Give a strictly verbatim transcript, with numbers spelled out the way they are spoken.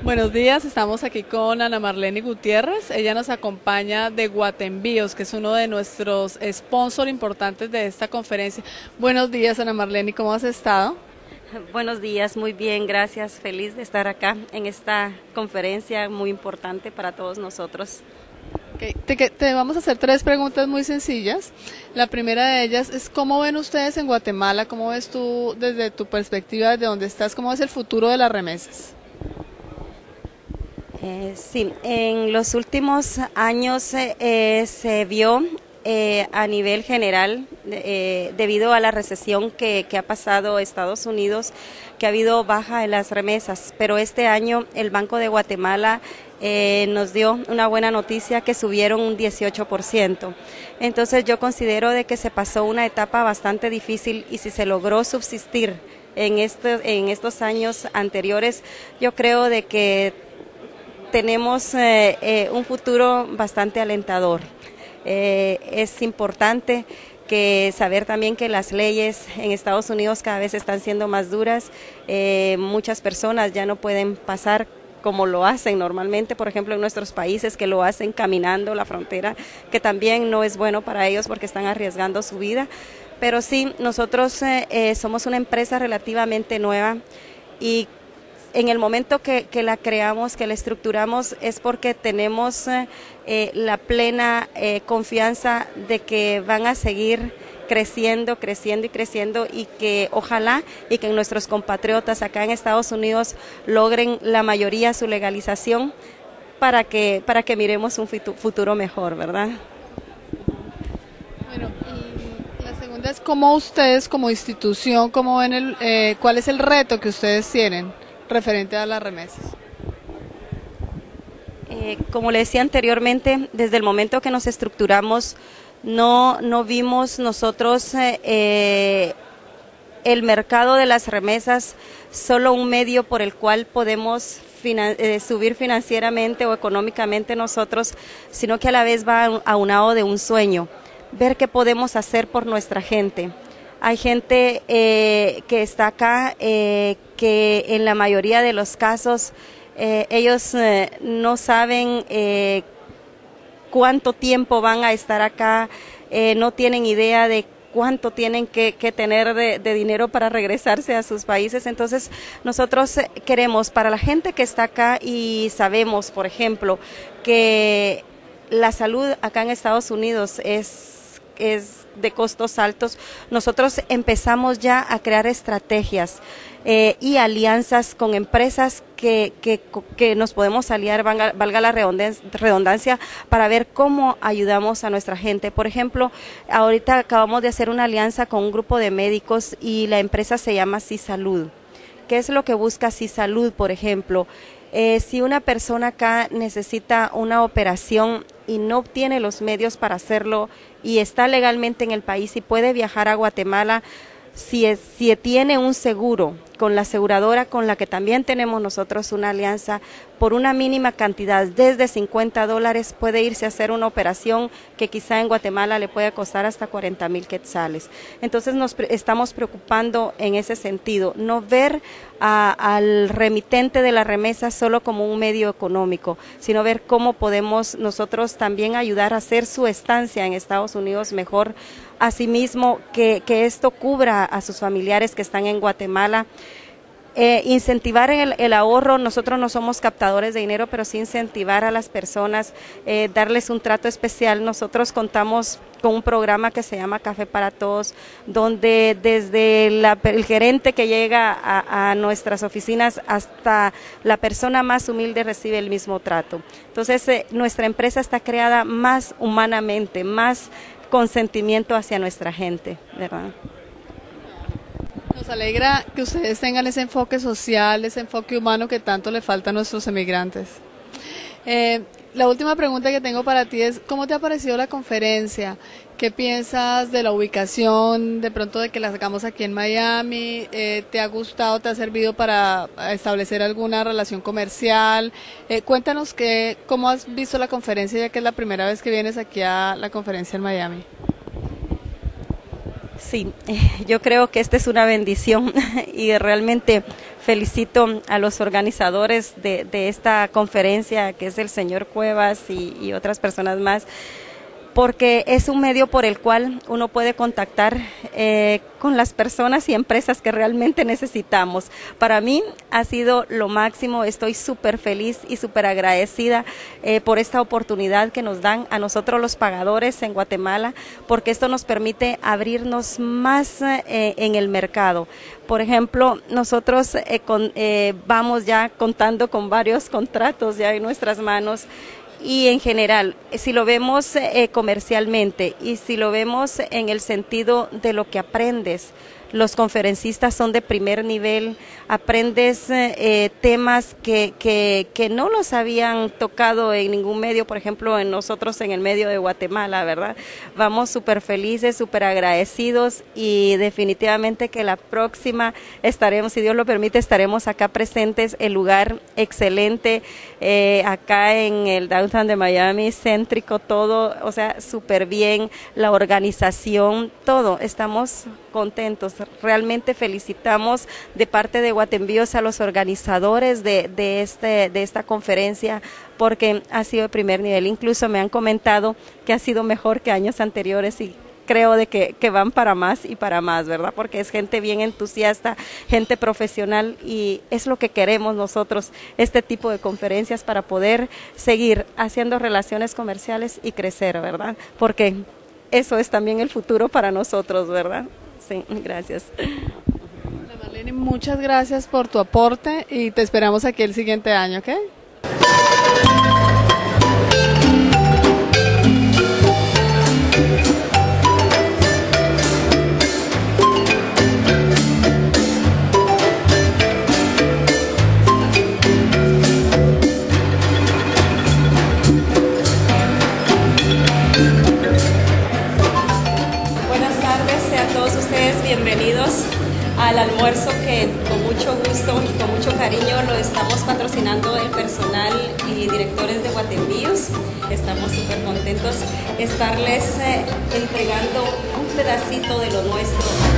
Buenos días, estamos aquí con Ana Marlene Gutiérrez. Ella nos acompaña de Guatenvíos, que es uno de nuestros sponsors importantes de esta conferencia. Buenos días, Ana Marlene, ¿cómo has estado? Buenos días, muy bien, gracias. Feliz de estar acá en esta conferencia muy importante para todos nosotros. Okay. Te, te vamos a hacer tres preguntas muy sencillas. La primera de ellas es ¿cómo ven ustedes en Guatemala? ¿Cómo ves tú desde tu perspectiva, desde donde estás? ¿Cómo ves el futuro de las remesas? Eh, sí, en los últimos años eh, se vio eh, a nivel general, eh, debido a la recesión que, que ha pasado Estados Unidos, que ha habido baja en las remesas, pero este año el Banco de Guatemala eh, nos dio una buena noticia que subieron un dieciocho por ciento. Entonces yo considero de que se pasó una etapa bastante difícil y si se logró subsistir en, este, en estos años anteriores, yo creo de que tenemos eh, eh, un futuro bastante alentador. Eh, es importante que saber también que las leyes en Estados Unidos cada vez están siendo más duras. Eh, muchas personas ya no pueden pasar como lo hacen normalmente, por ejemplo en nuestros países, que lo hacen caminando la frontera, que también no es bueno para ellos porque están arriesgando su vida. Pero sí, nosotros eh, eh, somos una empresa relativamente nueva y en el momento que, que la creamos, que la estructuramos, es porque tenemos eh, la plena eh, confianza de que van a seguir creciendo, creciendo y creciendo y que ojalá y que nuestros compatriotas acá en Estados Unidos logren la mayoría su legalización para que, para que miremos un futuro mejor, ¿verdad? Bueno, y la segunda es cómo ustedes como institución, cómo ven el, eh, cuál es el reto que ustedes tienen referente a las remesas. Eh, como le decía anteriormente, desde el momento que nos estructuramos, no, no vimos nosotros eh, eh, el mercado de las remesas solo un medio por el cual podemos finan eh, subir financieramente o económicamente nosotros, sino que a la vez va aunado de un sueño, ver qué podemos hacer por nuestra gente. Hay gente eh, que está acá eh, que en la mayoría de los casos eh, ellos eh, no saben eh, cuánto tiempo van a estar acá, eh, no tienen idea de cuánto tienen que, que tener de, de dinero para regresarse a sus países. Entonces nosotros queremos para la gente que está acá y sabemos, por ejemplo, que la salud acá en Estados Unidos es, es de costos altos, nosotros empezamos ya a crear estrategias eh, y alianzas con empresas que, que, que nos podemos aliar, valga, valga la redundancia, para ver cómo ayudamos a nuestra gente. Por ejemplo, ahorita acabamos de hacer una alianza con un grupo de médicos y la empresa se llama CISalud. ¿Qué es lo que busca CISalud, por ejemplo? Eh, si una persona acá necesita una operación y no obtiene los medios para hacerlo y está legalmente en el país y puede viajar a Guatemala, si, es, si tiene un seguro con la aseguradora con la que también tenemos nosotros una alianza, por una mínima cantidad, desde cincuenta dólares, puede irse a hacer una operación que quizá en Guatemala le pueda costar hasta cuarenta mil quetzales. Entonces nos pre estamos preocupando en ese sentido, no ver a, al remitente de la remesa solo como un medio económico, sino ver cómo podemos nosotros también ayudar a hacer su estancia en Estados Unidos mejor. Asimismo, que, que esto cubra a sus familiares que están en Guatemala. Eh, incentivar el, el ahorro, nosotros no somos captadores de dinero, pero sí incentivar a las personas, eh, darles un trato especial. Nosotros contamos con un programa que se llama Café para Todos, donde desde la, el gerente que llega a, a nuestras oficinas hasta la persona más humilde recibe el mismo trato. Entonces, eh, nuestra empresa está creada más humanamente, más con sentimiento hacia nuestra gente, ¿verdad? Nos alegra que ustedes tengan ese enfoque social, ese enfoque humano que tanto le falta a nuestros emigrantes. Eh, la última pregunta que tengo para ti es, ¿cómo te ha parecido la conferencia? ¿Qué piensas de la ubicación, de pronto de que la sacamos aquí en Miami? Eh, ¿Te ha gustado, te ha servido para establecer alguna relación comercial? Eh, cuéntanos que, cómo has visto la conferencia, ya que es la primera vez que vienes aquí a la conferencia en Miami. Sí, yo creo que esta es una bendición y realmente felicito a los organizadores de, de esta conferencia, que es el señor Cuevas y, y otras personas más, porque es un medio por el cual uno puede contactar eh, con las personas y empresas que realmente necesitamos. Para mí ha sido lo máximo, estoy súper feliz y súper agradecida eh, por esta oportunidad que nos dan a nosotros los pagadores en Guatemala, porque esto nos permite abrirnos más eh, en el mercado. Por ejemplo, nosotros eh, con, eh, vamos ya contando con varios contratos ya en nuestras manos. Y en general, si lo vemos eh, comercialmente y si lo vemos en el sentido de lo que aprendes, los conferencistas son de primer nivel, aprendes eh, temas que, que, que no los habían tocado en ningún medio, por ejemplo, en nosotros en el medio de Guatemala, ¿verdad? Vamos súper felices, súper agradecidos y definitivamente que la próxima estaremos, si Dios lo permite, estaremos acá presentes, el lugar excelente, eh, acá en el downtown de Miami, céntrico, todo, o sea, súper bien, la organización, todo, estamos contentos. Realmente felicitamos de parte de Guatembios a los organizadores de, de, este, de esta conferencia, porque ha sido de primer nivel. Incluso me han comentado que ha sido mejor que años anteriores y creo de que, que van para más y para más, ¿verdad? Porque es gente bien entusiasta, gente profesional y es lo que queremos nosotros, este tipo de conferencias para poder seguir haciendo relaciones comerciales y crecer, ¿verdad? Porque eso es también el futuro para nosotros, ¿verdad? Sí, gracias. Marlene, muchas gracias por tu aporte y te esperamos aquí el siguiente año, ¿ok? Bienvenidos al almuerzo que con mucho gusto y con mucho cariño lo estamos patrocinando el personal y directores de Guatembios. Estamos súper contentos de estarles eh, entregando un pedacito de lo nuestro